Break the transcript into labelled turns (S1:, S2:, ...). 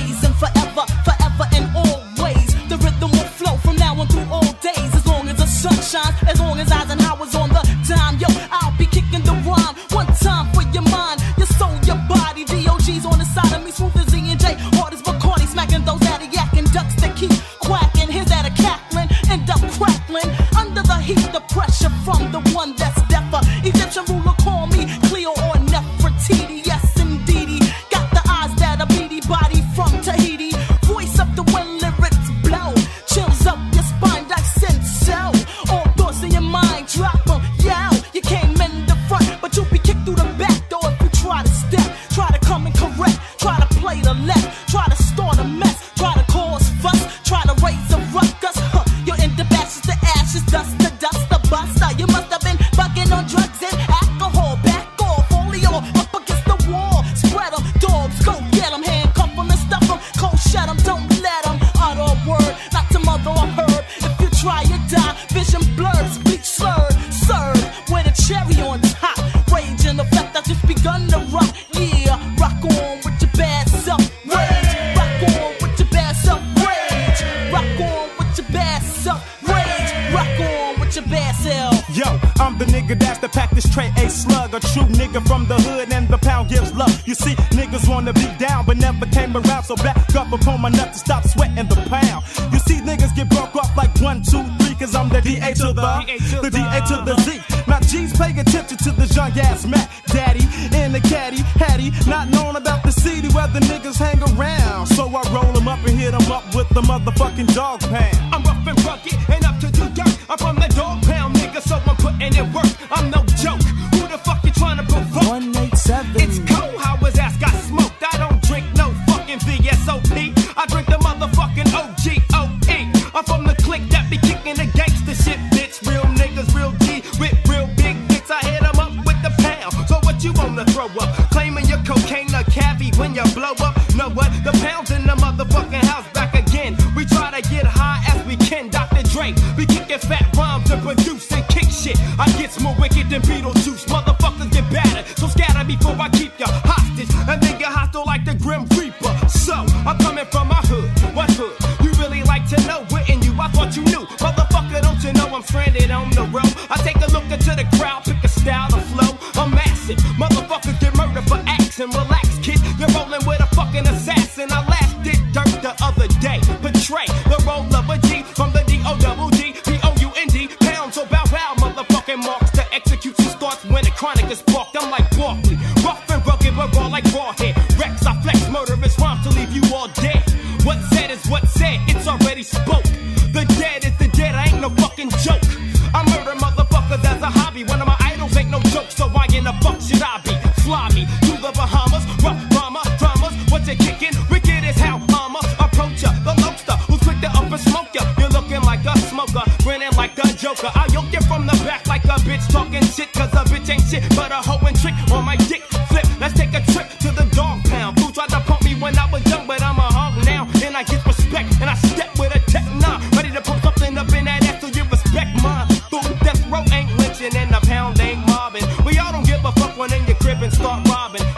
S1: always and forever, forever and always. The rhythm will flow from now on through all days. As long as the sun shines, as long as Eisenhower's on the dime. Yo, I'll be kicking the rhyme. One time for your mind, your soul, your body. D.O.G's on the side of me, smooth as Z&J. Hard as Bacardi, smacking those out of yakking ducks that keep quacking. Here's at a cackling, end up crackling. Under the heat, the pressure from the one that's deafer. Egyptian ruler call me Cleo or Nefertiti. Yes, indeedy. Got the eyes that are beady, body from Tahiti. Voice up the when lyrics blow. Chills up your spine, dissect so. All thoughts in your mind, drop them, yow. You can't mend the front, but you'll be kicked through the back door if you try to step. Try to come and correct, try to play the left. Try to start a mess, try to cause fuss. Try to raise a ruckus, you're in the ashes, the ashes, dust, the buster. You must have been bugging on drugs and alcohol. Back off, folio up against the wall. Spread them, dogs, go get them. Handcuff them and stuff them, cold shut them. Don't let them utter a word, not to mother or herb. If you try, you die, vision blurred, speech slurred. Serve with a cherry on top. Rage in effect, I just begun to rock. Yeah, rock on with your bad self. Rage, rock on with your bad self. Rage, rock on with your bad self. Rage, rock on with your bad self.
S2: Yo, I'm the nigga that's to pack this tray a slug. A true nigga from the hood and the pound gives love. You see, niggas wanna be down but never came around. So back up upon my nut to stop sweating the pound. You see, niggas get broke off like 1, 2, 3. Cause I'm the D.A. to the D.A. to the Z. Now G's paying attention to this young ass Mac Daddy in the caddy, hattie, not knowing about the city where the niggas hang around. So I roll them up and hit them up with the motherfucking dog pound.
S3: I'm rough and rugged and up to the dirt. I'm from the dog pound, nigga, so I'm putting in work. I'm no joke. Who the fuck you trying to provoke?
S2: 187.
S3: It's cold how his ass got smoked. I don't drink no fucking VSOP. I drink the motherfucking OGOE. I'm from the clique that be kicking the gangster shit, bitch. Real niggas, real G with real big dicks. I hit 'em up with the pound. So what you wanna throw up? Claiming your cocaine a cavi when you blow up. Know what? The pound's in the motherfucking house back again. We try to get high as we can, Dr. Dre. We kicking fat rhymes to produce and kick shit. I get more wicked than Beetlejuice. Motherfuckers get battered, so scatter before I keep you hostage. A nigga hostile like the Grim Reaper. So I'm coming from my hood. What hood? You really like to know? Wouldn't you? I thought you knew. Motherfucker, don't you know I'm stranded on the road? I take a look into the crowd, pick a style to flow. I'm massive. Motherfuckers get murdered for action. Relax, kid. You're rolling with a fucking assassin. I last did dirt the other day. Portray the role of a G from the D-O-double-G, P-O-U-N-D. Pound so bow wow, motherfucking marks. The execution starts when the chronic is sparked. I'm like Barkley. Rough and rugged, but raw like Rawhead. Rex, I flex murderous rhymes to leave you all dead. What's said is what's said. It's already spoke. The dead is the dead. I ain't no fucking joke. I murder motherfuckers as a hobby. One of my idols ain't no joke, so why in the fuck should I be? Fly me to the Bahamas, rough drama, dramas. What you kicking? Wicked as how I'ma approach ya. The lobster who's quick to up and smoke ya. You're looking like a smoker, grinning like the Joker. I yoke you from the back like a bitch talking shit. Cause a bitch ain't shit but a hoe and trick on my dick. Flip, let's take a trip to the dog pound. Who tried to pump me when I was young, but I'm a hog now. And I get respect, and I step with a Tech 9. Ready to pump something up in that ass so you respect mine. Fool, death row ain't lynching and the pound ain't mobbing. We all don't give a fuck when in your crib and start robbing.